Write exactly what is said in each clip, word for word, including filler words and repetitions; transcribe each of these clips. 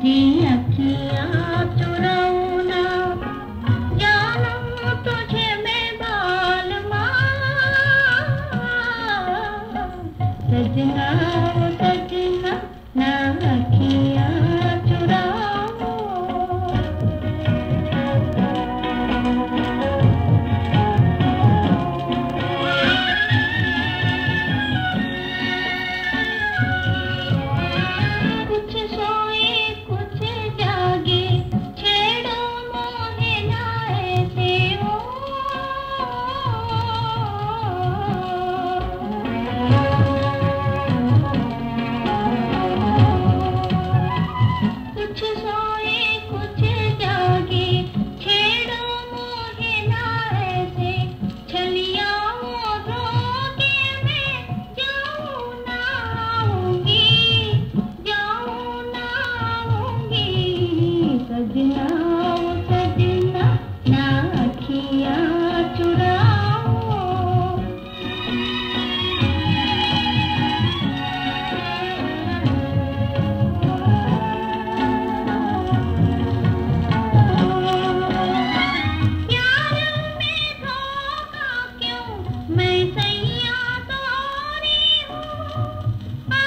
अखियाँ चुराऊं ना, जानूं तुझे मैं बालमा। सजना सजना ना अखियाँ चुराऊं। कुछ सोए कुछ जागे, छेड़ो मोहे ना ऐसे ओ। कुछ सोए कुछ जागे, छेड़ो मोहे ना ऐसे। छलियाओं धोखे में जाऊं ना आऊंगी, जाऊं ना आऊंगी। सजना सजना ना अखियाँ चुराओ। प्यार में धोखा क्यों, मैं सैया तोरी हूँ। आ,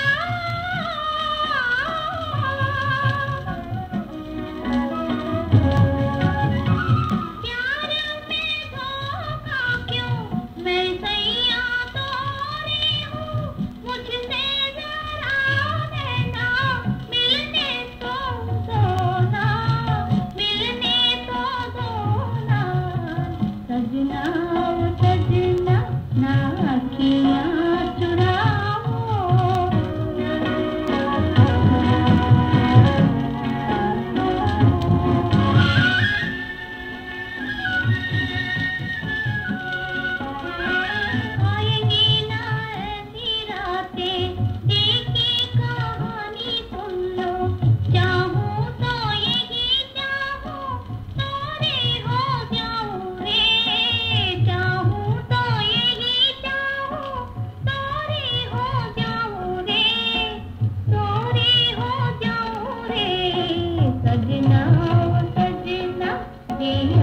प्यार में धोखा क्यों, मैं सैया तोरी हूँ। मुझसे जरा देना, मिलने तो दो ना, मिलने तो दो ना। सजना सजना ना अखियाँ चुराओ। आएंगी ना ऐसी रातें, दिल की कहानी सुन लो। चाहूं तो यही चाहूं, तोरी हो जाऊं रे। चाहूं तो यही चाहूं, तोरी हो जाऊं रे। तोरी हो जाऊं रे। सजना सजना